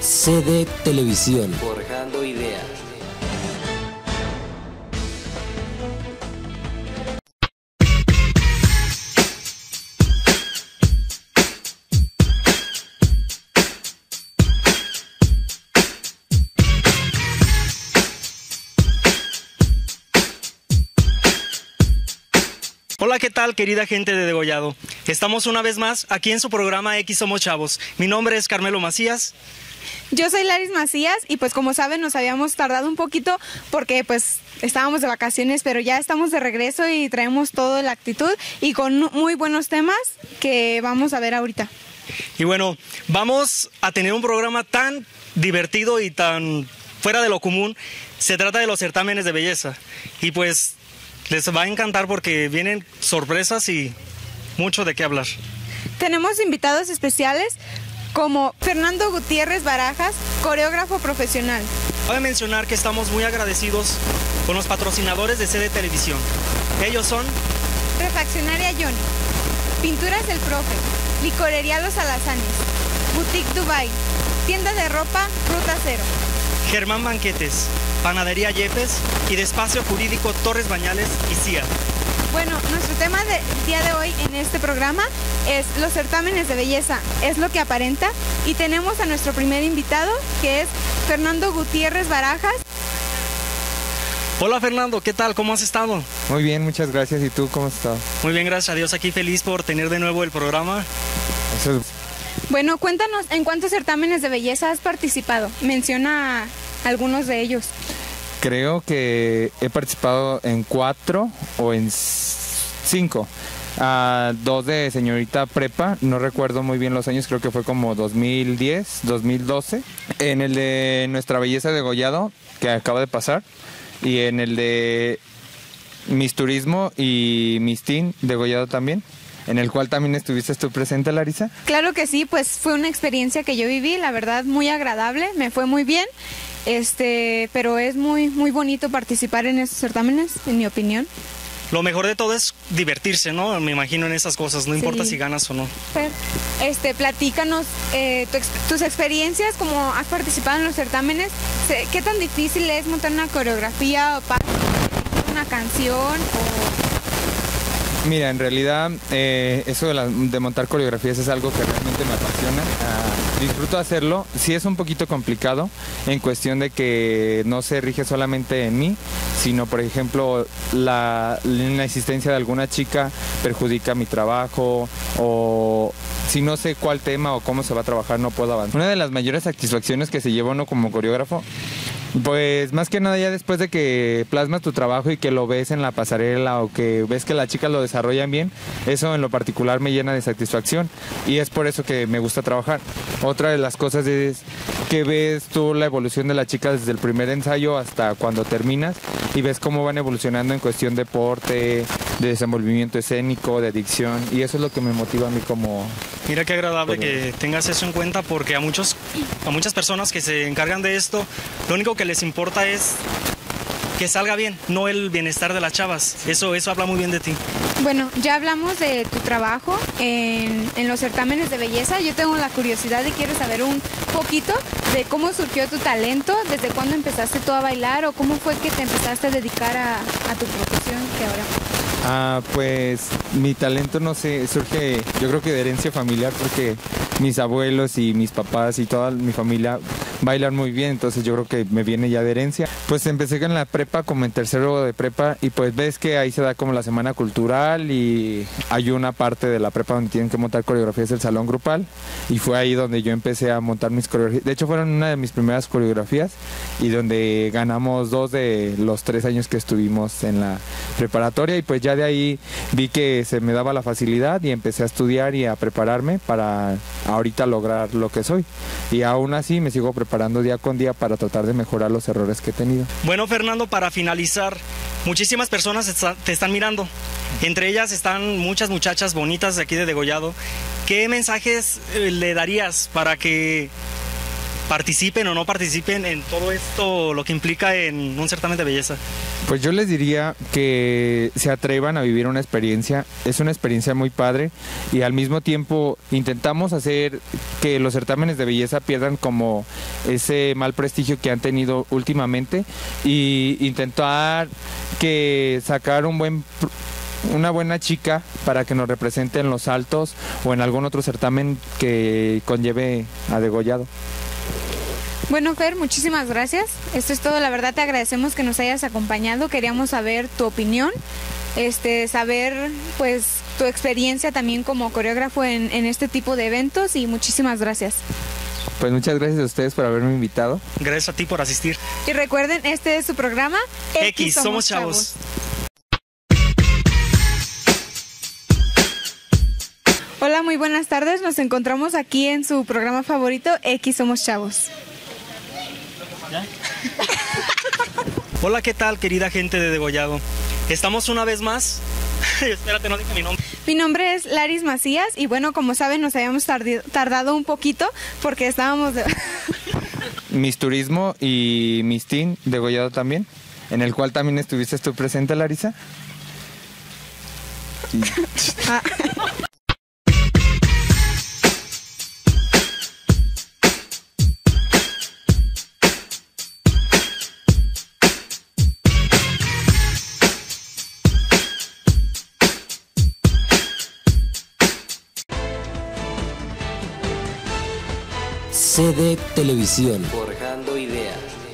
CD Televisión. Forjando ideas. Hola, ¿qué tal, querida gente de Degollado? Estamos una vez más aquí en su programa X Somos Chavos. Mi nombre es Carmelo Macías. Yo soy Laris Macías y pues como saben nos habíamos tardado un poquito porque pues estábamos de vacaciones, pero ya estamos de regreso y traemos toda la actitud y con muy buenos temas que vamos a ver ahorita. Y bueno, vamos a tener un programa tan divertido y tan fuera de lo común. Se trata de los certámenes de belleza y pues les va a encantar porque vienen sorpresas y mucho de qué hablar. Tenemos invitados especiales como Fernando Gutiérrez Barajas, coreógrafo profesional. Cabe mencionar que estamos muy agradecidos con los patrocinadores de CD Televisión. Ellos son Refaccionaria Johnny, Pinturas del Profe, Licorería Los Alazanes, Boutique Dubai, Tienda de Ropa Ruta Cero, Germán Banquetes, Panadería Yepes y Despacio Jurídico Torres Bañales y CIA. Bueno, nuestro tema del día de hoy en este programa es los certámenes de belleza, es lo que aparenta, y tenemos a nuestro primer invitado que es Fernando Gutiérrez Barajas. Hola Fernando, ¿qué tal? ¿Cómo has estado? Muy bien, muchas gracias. ¿Y tú cómo has estado? Muy bien, gracias a Dios, aquí feliz por tener de nuevo el programa. Eso es... Bueno, cuéntanos, ¿en cuántos certámenes de belleza has participado? Menciona algunos de ellos. Creo que he participado en 4 o en 5. 2 de señorita prepa, no recuerdo muy bien los años, creo que fue como 2010, 2012. En el de Nuestra Belleza Degollado, que acaba de pasar, y en el de Miss Turismo y Miss Teen Degollado también, en el cual también estuviste tú presente, Larisa. Claro que sí, pues fue una experiencia que yo viví, la verdad muy agradable, me fue muy bien, pero es muy bonito participar en estos certámenes, en mi opinión. Lo mejor de todo es divertirse, ¿no? Me imagino en esas cosas, no importa si ganas o no. Platícanos tus experiencias, como has participado en los certámenes, ¿qué tan difícil es montar una coreografía o una canción? Mira, en realidad eso de montar coreografías es algo que realmente me apasiona. Disfruto hacerlo. Sí es un poquito complicado en cuestión de que no se rige solamente en mí, sino por ejemplo la existencia de alguna chica perjudica mi trabajo, o si no sé cuál tema o cómo se va a trabajar no puedo avanzar. Una de las mayores satisfacciones que se lleva uno como coreógrafo, pues más que nada ya después de que plasmas tu trabajo y que lo ves en la pasarela o que ves que las chicas lo desarrollan bien, eso en lo particular me llena de satisfacción y es por eso que me gusta trabajar. Otra de las cosas es que ves tú la evolución de la chica desde el primer ensayo hasta cuando terminas y ves cómo van evolucionando en cuestión de porte, de desenvolvimiento escénico, de dicción, y eso es lo que me motiva a mí como... Mira qué agradable que tengas eso en cuenta, porque a muchas personas que se encargan de esto, lo único que les importa es que salga bien, no el bienestar de las chavas. Eso habla muy bien de ti. Bueno, ya hablamos de tu trabajo en los certámenes de belleza. Yo tengo la curiosidad y quiero saber un poquito de cómo surgió tu talento, desde cuándo empezaste tú a bailar o cómo fue que te empezaste a dedicar a tu profesión que ahora... Pues mi talento, no sé, surge yo creo que de herencia familiar, porque mis abuelos y mis papás y toda mi familia bailan muy bien, entonces yo creo que me viene ya de herencia. Pues empecé en la prepa, como en tercero de prepa, y pues ves que ahí se da como la semana cultural y hay una parte de la prepa donde tienen que montar coreografías del salón grupal, y fue ahí donde yo empecé a montar mis coreografías. De hecho fueron una de mis primeras coreografías y donde ganamos 2 de los 3 años que estuvimos en la preparatoria, y pues ya de ahí vi que se me daba la facilidad y empecé a estudiar y a prepararme para ahorita lograr lo que soy, y aún así me sigo preparando día con día para tratar de mejorar los errores que he tenido. Bueno, Fernando, para finalizar, muchísimas personas te están mirando, entre ellas están muchas muchachas bonitas de aquí de Degollado. ¿Qué mensajes le darías para que participen o no participen en todo esto, lo que implica en un certamen de belleza? Pues yo les diría que se atrevan a vivir una experiencia. Es una experiencia muy padre y al mismo tiempo intentamos hacer que los certámenes de belleza pierdan como ese mal prestigio que han tenido últimamente y intentar que sacar una buena chica para que nos represente en los altos o en algún otro certamen que conlleve a degollado. Bueno, Fer, muchísimas gracias. Esto es todo. La verdad te agradecemos que nos hayas acompañado. Queríamos saber tu opinión, saber pues tu experiencia también como coreógrafo en este tipo de eventos y muchísimas gracias. Pues muchas gracias a ustedes por haberme invitado. Gracias a ti por asistir. Y recuerden, este es su programa X Somos Chavos. Hola, muy buenas tardes. Nos encontramos aquí en su programa favorito, X Somos Chavos. Hola, ¿qué tal, querida gente de Degollado? Estamos una vez más. Espérate, no dije mi nombre. Mi nombre es Laris Macías y bueno, como saben, nos habíamos tardado un poquito porque estábamos Miss Turismo y Miss Teen degollado también, en el cual también estuviste tú presente, Larisa. Ah. CD Televisión. Forjando ideas.